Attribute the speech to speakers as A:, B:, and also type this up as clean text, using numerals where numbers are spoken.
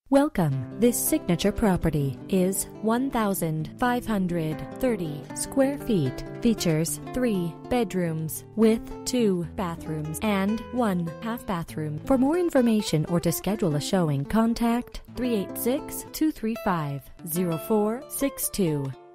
A: Welcome. This signature property is 1,530 square feet. Features 3 bedrooms with 2 bathrooms and 1 half bathroom. For more information or to schedule a showing, contact 386-235-0462.